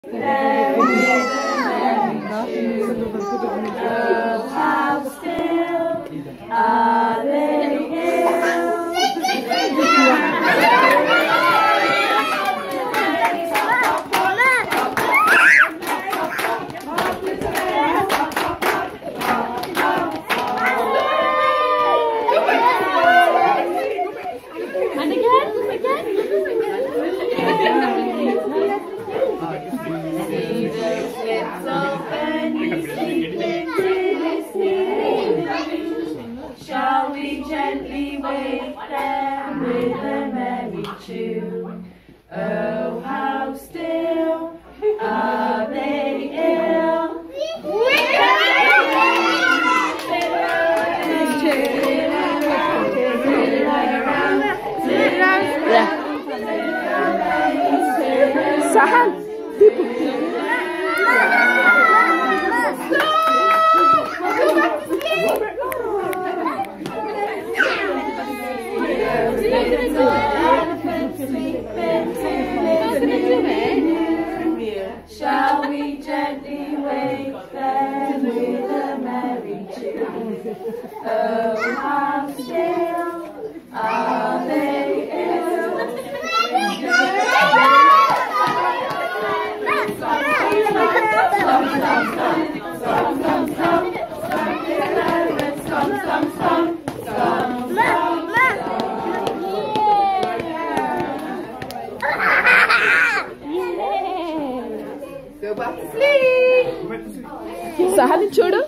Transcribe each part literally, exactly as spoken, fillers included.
Oh, how still are they here? And again, again. See the slips open, you sleep into sleep. Shall we gently wake them with a merry tune? Oh, how still are they ill? Sahan, shall we gently wake them with a merry tune? Oh, how still are they ill? go back to sleep. Sahan, చూడు.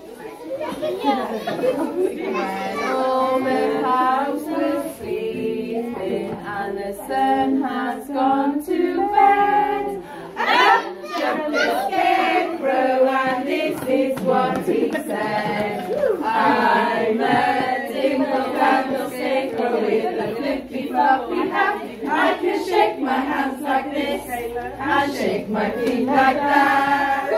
All the house was sleeping and the sun has gone to bed. Up jumped the scarecrow and this is what he said. I'm a dingle dangle scarecrow with a flippy floppy hat. I can shake my hands like this and shake my feet like that.